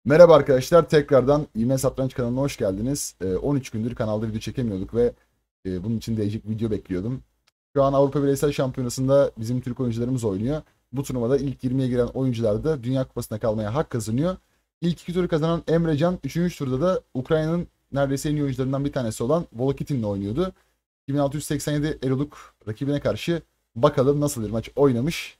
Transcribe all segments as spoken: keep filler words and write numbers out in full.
Merhaba arkadaşlar, tekrardan İğme Satranç kanalına hoş geldiniz. Ee, on üç gündür kanalda video çekemiyorduk ve e, bunun için değişik video bekliyordum. Şu an Avrupa Bireysel Şampiyonası'nda bizim Türk oyuncularımız oynuyor. Bu turnuvada ilk yirmiye giren oyuncular da Dünya Kupası'na kalmaya hak kazanıyor. İlk iki turu kazanan Emrecan, üçüncü turda da Ukrayna'nın neredeyse en iyi oyuncularından bir tanesi olan Volokitin'le oynuyordu. iki bin altı yüz seksen yedi Eroluk rakibine karşı bakalım nasıl bir maç oynamış.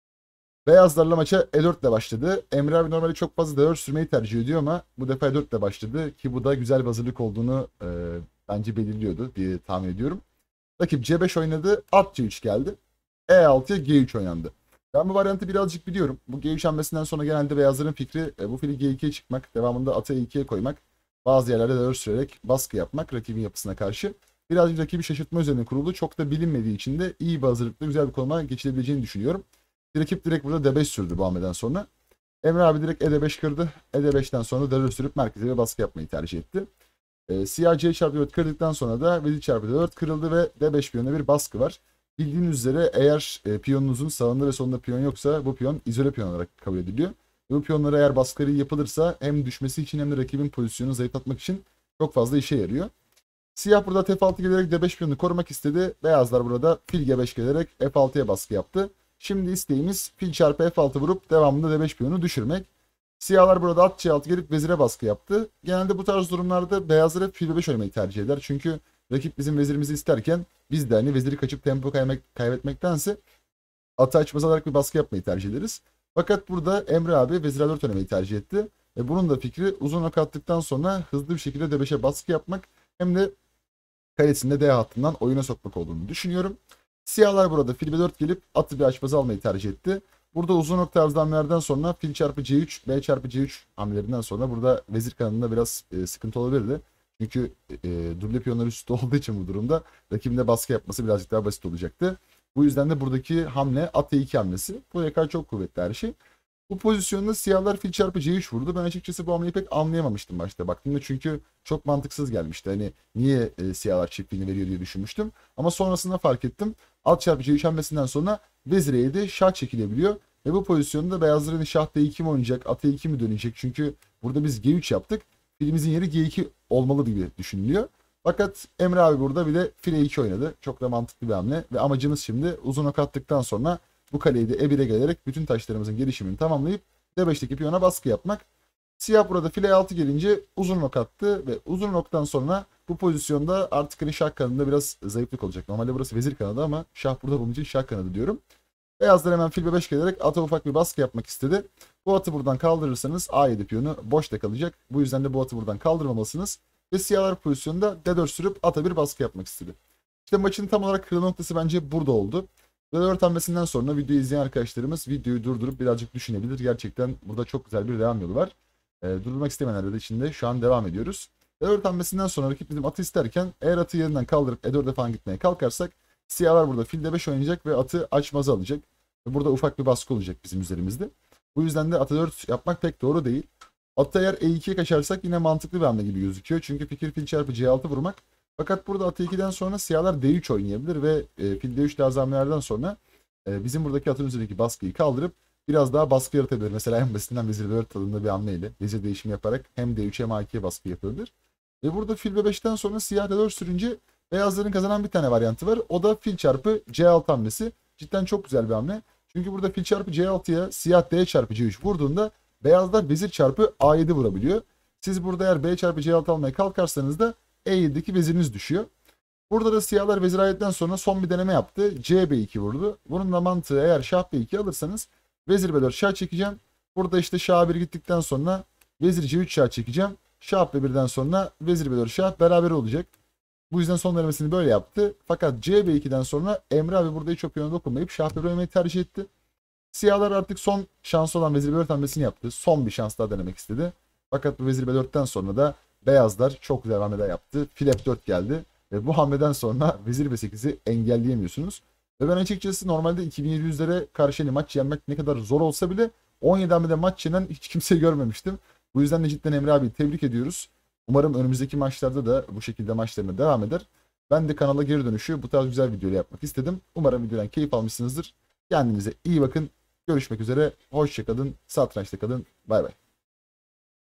Beyazlarla maça E dört ile başladı. Emre abi normalde çok fazla D dört sürmeyi tercih ediyor ama bu defa E dört ile başladı ki bu da güzel bir hazırlık olduğunu e, bence belirliyordu diye tahmin ediyorum. Rakip C beş oynadı, at C üç geldi. E altıya G üç oynandı. Ben bu varyantı birazcık biliyorum. Bu G üç hamlesinden sonra genelde beyazların fikri e, bu fili G ikiye çıkmak, devamında atı E ikiye koymak, bazı yerlerde D dört sürerek baskı yapmak rakibin yapısına karşı. Birazcık rakibi şaşırtma üzerine kuruldu. Çok da bilinmediği için de iyi bir hazırlıkla güzel bir konuma geçilebileceğini düşünüyorum. Rakip direkt burada D beş sürdü bu hamleden sonra. Emre abi direkt E D beş kırdı. E D beşten sonra D dört sürüp merkeze bir baskı yapmayı tercih etti. E, siyah C çarpı dört kırdıktan sonra da vezir çarpı D dört kırıldı ve D beş piyonuna bir baskı var. Bildiğiniz üzere eğer e, piyonunuzun sağında ve solunda piyon yoksa bu piyon izole piyon olarak kabul ediliyor. Bu piyonlara eğer baskıları yapılırsa hem düşmesi için hem de rakibin pozisyonunu zayıflatmak için çok fazla işe yarıyor. Siyah burada F altı gelerek D beş piyonunu korumak istedi. Beyazlar burada fil G beş gelerek F altıya baskı yaptı. Şimdi isteğimiz fil çarpı F altı vurup devamında D beş piyonu düşürmek. Siyahlar burada at C altı gelip vezire baskı yaptı. Genelde bu tarz durumlarda beyazlar hep fil B beş oynamayı tercih eder. Çünkü rakip bizim vezirimizi isterken biz de hani veziri kaçıp tempo kaybetmektense atı açmaz alarak bir baskı yapmayı tercih ederiz. Fakat burada Emre abi vezir A dört oynamayı tercih etti. Ve bunun da fikri uzun ok attıktan sonra hızlı bir şekilde D beşe baskı yapmak hem de kalesinde D hattından oyuna sokmak olduğunu düşünüyorum. Siyahlar burada fil B dört gelip atı bir açmazı almayı tercih etti. Burada uzun ok tarzı hamlelerden sonra fil çarpı C üç, B çarpı C üç hamlelerinden sonra burada vezir kanadında biraz e, sıkıntı olabilirdi. Çünkü e, duble piyonlar üstte olduğu için bu durumda rakibinde baskı yapması birazcık daha basit olacaktı. Bu yüzden de buradaki hamle at E iki hamlesi. Bu yakar çok kuvvetli her şey. Bu pozisyonda siyahlar fil çarpı C üç vurdu. Ben açıkçası bu hamleyi pek anlayamamıştım başta baktığımda. Çünkü çok mantıksız gelmişti. Hani niye e, siyahlar çiftliğini veriyor diye düşünmüştüm. Ama sonrasında fark ettim. Alt çarpı C üç hamlesinden sonra vezir E yedi şah çekilebiliyor. Ve bu pozisyonda beyazların şah D iki mi oynayacak, at E iki mi dönecek? Çünkü burada biz G üç yaptık. Filimizin yeri G iki olmalı gibi düşünülüyor. Fakat Emre abi burada bir de fil E iki oynadı. Çok da mantıklı bir hamle. Ve amacımız şimdi uzun ok attıktan sonra bu kaleyi de E bire gelerek bütün taşlarımızın gelişimini tamamlayıp D beşteki piyona baskı yapmak. Siyah burada file altı gelince uzun ok attı ve uzun oktan sonra bu pozisyonda artık hani şah kanadında biraz zayıflık olacak. Normalde burası vezir kanadı ama şah burada bunun için şah kanadı diyorum. Beyazlar hemen fil B beş gelerek ata ufak bir baskı yapmak istedi. Bu atı buradan kaldırırsanız A yedi piyonu boşta kalacak. Bu yüzden de bu atı buradan kaldırmamalısınız. Ve siyahlar pozisyonda D dört sürüp ata bir baskı yapmak istedi. İşte maçın tam olarak kırılma noktası bence burada oldu. D dört hamlesinden sonra videoyu izleyen arkadaşlarımız videoyu durdurup birazcık düşünebilir. Gerçekten burada çok güzel bir devam yolu var. E, durdurmak istemeyenler de içinde şu an devam ediyoruz. D dört hamlesinden sonra rakip bizim atı isterken eğer atı yerinden kaldırıp E dörde falan gitmeye kalkarsak siyahlar burada fil D beş oynayacak ve atı açmazı alacak. Ve burada ufak bir baskı olacak bizim üzerimizde. Bu yüzden de atı dört yapmak pek doğru değil. Atı eğer E ikiye kaçarsak yine mantıklı bir hamle gibi gözüküyor. Çünkü fikir fil çarpı C altı vurmak. Fakat burada atı ikiden sonra siyahlar D üç oynayabilir ve e, fil D üç tarzı hamlelerden sonra e, bizim buradaki atın üzerindeki baskıyı kaldırıp biraz daha baskı yaratabilir. Mesela en basitinden vezir D dört tadında bir hamleyle vezir değişimi yaparak hem D üç hem A ikiye baskı yapabilir. Ve burada fil B beşten sonra siyah D dört sürünce beyazların kazanan bir tane varyantı var. O da fil çarpı C altı hamlesi. Cidden çok güzel bir hamle. Çünkü burada fil çarpı C altıya siyah D çarpı C üç vurduğunda beyazlar vezir çarpı A yedi vurabiliyor. Siz burada eğer B çarpı C altı almaya kalkarsanız da E yedideki veziriniz düşüyor. Burada da siyahlar vezir A yediden sonra son bir deneme yaptı. C B iki vurdu. Bunun da mantığı eğer şah B iki alırsanız vezir B dört şah çekeceğim. Burada işte şah bir gittikten sonra vezir C üç şah çekeceğim. Şah B birden sonra vezir B dört şah beraber olacak. Bu yüzden son denemesini böyle yaptı. Fakat C B ikiden sonra Emre abi burada hiç o piyona dokunmayıp şah B bir oynamayı tercih etti. Siyahlar artık son şansı olan vezir B dört hamlesini yaptı. Son bir şans daha denemek istedi. Fakat bu vezir B dörtten sonra da beyazlar çok güzel hamleler yaptı. Fil F dört geldi. Ve bu hamleden sonra vezir B sekizi engelleyemiyorsunuz. Ve ben açıkçası normalde iki bin yedi yüzlere karşı maç yenmek ne kadar zor olsa bile on yedi hamlede maç yenen hiç kimseyi görmemiştim. Bu yüzden de cidden Emre abi tebrik ediyoruz. Umarım önümüzdeki maçlarda da bu şekilde maçlarına devam eder. Ben de kanala geri dönüşü bu tarz güzel videolar yapmak istedim. Umarım videodan keyif almışsınızdır. Kendinize iyi bakın. Görüşmek üzere. Hoşça kalın. Satrançta kalın. Bay bay.